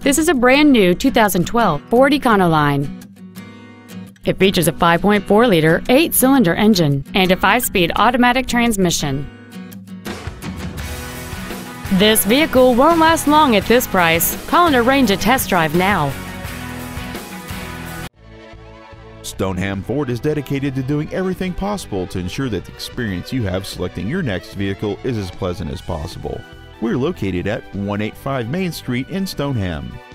This is a brand new 2012 Ford Econline. It features a 5.4-liter 8-cylinder engine and a 5-speed automatic transmission. This vehicle won't last long at this price. Call and arrange a test drive now. Stoneham Ford is dedicated to doing everything possible to ensure that the experience you have selecting your next vehicle is as pleasant as possible. We're located at 185 Main Street in Stoneham.